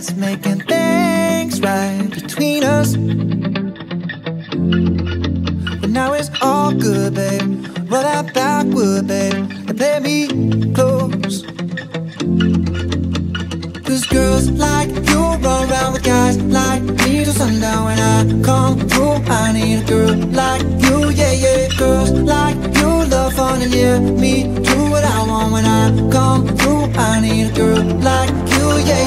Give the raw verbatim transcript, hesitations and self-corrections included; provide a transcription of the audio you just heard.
that's making things right between us. But now it's all good, babe. Roll that backward, babe, and play me close. Cause girls like you run around with guys like me till sundown. When I come through, I need a girl like you, yeah, yeah. Girls like you love fun and yeah, me do what I want. When I come through, I need a girl like you, yeah,